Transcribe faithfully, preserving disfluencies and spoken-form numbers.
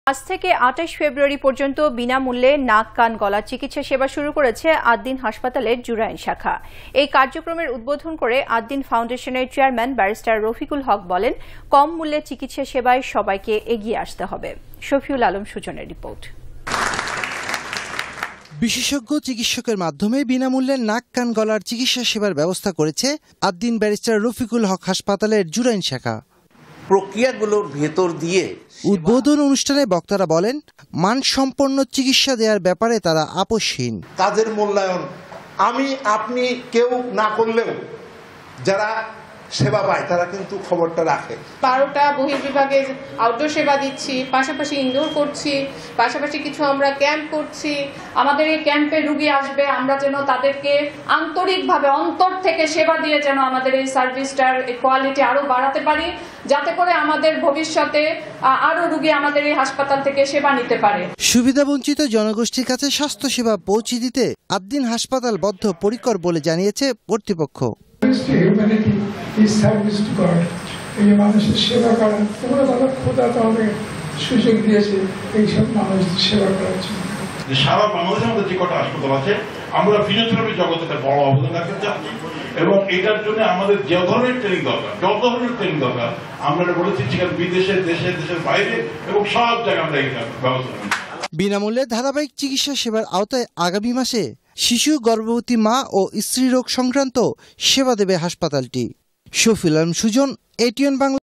আজ থেকে আঠাশ ফেব্রুয়ারি পর্যন্ত বিনামূল্যে নাক কান গলার চিকিৎসা সেবা শুরু করেছে আদ্দিন হাসপাতালের জুরাইন শাখা। এই কার্যক্রমের উদ্বোধন করে আদ্দিন ফাউন্ডেশনের চেয়ারম্যান ব্যারিস্টার রফিকুল হক বলেন, কম মূল্যে চিকিৎসা সেবায় সবাইকে এগিয়ে আসতে হবে। শফিউল আলম সুজনের রিপোর্ট। বিশেষজ্ঞ চিকিৎসকের মাধ্যমে বিনামূল্যে নাক কান গলার চিকিৎসা সেবার ব্যবস্থা করেছে আদ্দিন ব্যারিস্টার রফিকুল হক হাসপাতালের জুরাইন শাখা। প্রক্রিয়াগুলোর ভেতর দিয়ে উদ্বোধন অনুষ্ঠানে বক্তারা বলেন, মানসম্পন্ন চিকিৎসা দেওয়ার ব্যাপারে তারা আপোষহীন। কাজের মূল্যায়ন আমি আপনি কেউ না করলেও যারা সেবা পায় তারা কিন্তু খবরটা রাখে। বারোটা বহির্বিভাগে আউটডোর সেবা দিচ্ছি, পাশাপাশি ইনডোর করছি, পাশাপাশি কিছু আমরা ক্যাম্প করছি। আমাদের এই ক্যাম্পে রুগী আসবে, আমরা যেন তাদেরকে আন্তরিকভাবে অন্তর থেকে সেবা দিয়ে যেন আমাদের এই সার্ভিসটার কোয়ালিটি আরো বাড়াতে পারি, যাতে করে আমাদের ভবিষ্যতে আরো রুগী আমাদের এই হাসপাতাল থেকে সেবা নিতে পারে। সুবিধাবঞ্চিত জনগোষ্ঠীর কাছে স্বাস্থ্য সেবা পৌঁছে দিতে আদ্দিন হাসপাতাল বদ্ধ পরিকর বলে জানিয়েছে কর্তৃপক্ষ। মানুষের সেবা করা তোমরা তারা খোদা তাহলে সুযোগ দিয়েছে এইসব মানুষের সেবা করার জন্য। সারা বাংলাদেশের মধ্যে যে কটা হাসপাতাল আছে আমরা ফিজিওথেরাপি জগতে একটা বড় অবদান রাখতে চাচ্ছি এবং এটার জন্য আমাদের যে ধরনের ট্রেনিং দরকার যত ধরনের ট্রেনিং দরকার আমরা বলেছি সেখানে বিদেশে দেশে দেশের বাইরে এবং সব জায়গায় আমরা এটা ব্যবস্থা করি। বিনামূল্যে ধারাবাহিক চিকিৎসা সেবার আওতায় আগামী মাসে শিশু, গর্ভবতী মা ও স্ত্রীরোগ সংক্রান্ত সেবা দেবে হাসপাতালটি। শফিউল আলম সুজন, এটিএন বাংলা।